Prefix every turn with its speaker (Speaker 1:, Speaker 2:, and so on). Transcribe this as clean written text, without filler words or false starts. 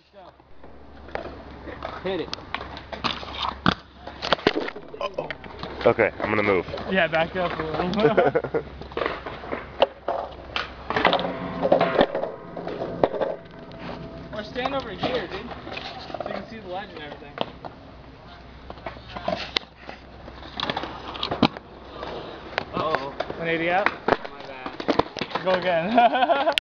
Speaker 1: Hit it.
Speaker 2: Uh-oh. Okay, I'm gonna move.
Speaker 3: Yeah, back up a little. Or stand over here, dude. So you can see the ledge and everything.
Speaker 1: Uh-oh.
Speaker 3: 180 out?
Speaker 1: My bad.
Speaker 3: Go again.